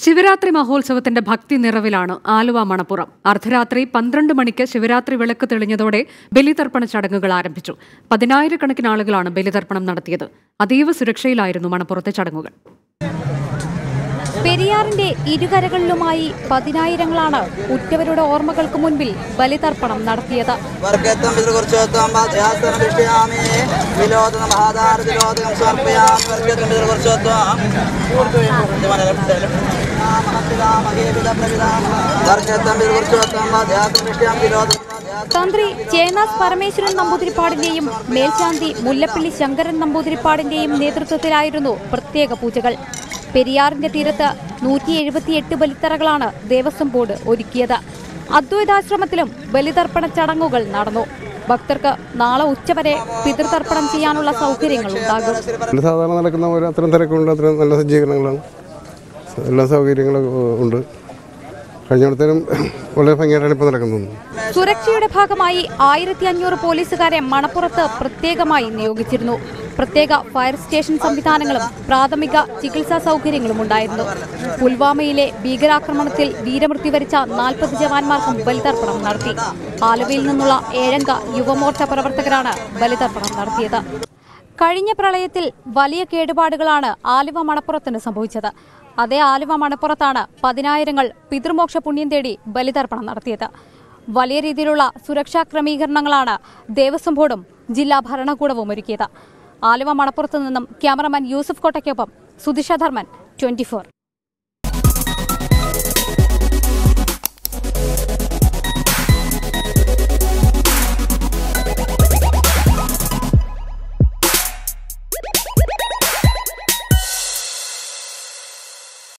ശിവരാത്രി മഹോത്സവത്തിന്റെ ഭക്തി നിറവിലാണ് ആലുവ മണപ്പുറം. അർദ്ധരാത്രി 12 മണിക്ക് ശിവരാത്രി വിളക്ക് തെളിഞ്ഞതോടെ ബലിതർപ്പണ ചടങ്ങുകൾ ആരംഭിച്ചു. 10,000-കണക്കിന് ആളുകളാണ് ബലിതർപ്പണം നടത്തിയത്. അതീവ സുരക്ഷയിലായിരുന്നു മണപ്പുറത്തെ ചടങ്ങുകൾ. പെരിയാറിന്റെ ഇരുകരകളിലുമായി 10,000-ങ്ങളാണ് ഉറ്റവരുടെ ഓർമ്മകൾക്ക് മുൻപിൽ ബലിതർപ്പണം നടത്തിയത്. തന്ത്രി ചേനാസ് പരമേശ്വരൻ നമ്പൂതിരിപ്പാടിന്റെയും മേൽശാന്തി മുല്ലപ്പള്ളി ശങ്കരൻ നമ്പൂതിരിപ്പാടിന്റെയും നേതൃത്വത്തിലായിരുന്നു പ്രത്യേക പൂജകൾ. പെരിയാറിന്റെ തീരത്ത് 178 ബലിത്തറകളാണ് ദേവസ്വം ബോർഡ് ഒരുക്കിയത്. അദ്വൈതാശ്രമത്തിലും ബലിതർപ്പണ ചടങ്ങുകൾ നടന്നു. ഭക്തർക്ക് നാളെ ഉച്ചവരെ പിതൃതർപ്പണം ചെയ്യാനുള്ള സൗകര്യങ്ങൾ ഉണ്ടാകും. സാധാരണ നടക്കുന്ന പോലെ അത്രയും തിരക്കുണ്ട്, അത്രയും നല്ല സജ്ജീകരണങ്ങളാണ്, എല്ലാ സൗകര്യങ്ങളും ഉണ്ട്. കഴിഞ്ഞിടത്തേനും വളരെ ഭംഗിയായിട്ടാണ് ഇപ്പോൾ നടക്കുന്നത്. സുരക്ഷയുടെ ഭാഗമായി 1500 പോലീസുകാരെ മണപ്പുറത്ത് പ്രത്യേകമായി നിയോഗിച്ചിരുന്നു. പ്രത്യേക ഫയർ സ്റ്റേഷൻ സംവിധാനങ്ങളും പ്രാഥമിക ചികിത്സാ സൗകര്യങ്ങളും ഉണ്ടായിരുന്നു. പുൽവാമയിലെ ഭീകരാക്രമണത്തിൽ വീരമൃത്യു വരിച്ച 40 ജവാന്മാർക്കും ബലിതർപ്പണം നടത്തി. ആലുവയിൽ നിന്നുള്ള 7-അംഗ യുവമോർച്ച പ്രവർത്തകരാണ് ബലിതർപ്പണം നടത്തിയത്. കഴിഞ്ഞ പ്രളയത്തിൽ വലിയ കേടുപാടുകളാണ് ആലുവ മണപ്പുറത്തിന് സംഭവിച്ചത്. അതേ ആലുവ മണപ്പുറത്താണ് 10,000-ങ്ങൾ പിതൃമോക്ഷ പുണ്യം തേടി ബലിതർപ്പണം നടത്തിയത്. വലിയ രീതിയിലുള്ള സുരക്ഷാ ക്രമീകരണങ്ങളാണ് ദേവസ്വം ബോർഡും ജില്ലാ ഭരണകൂടവും ഒരുക്കിയത്. ആലുവ മണപ്പുറത്ത് നിന്നും ക്യാമറമാൻ യൂസഫ് കോട്ടയ്ക്കൊപ്പം സുധിഷ ധർമ്മൻ, 24.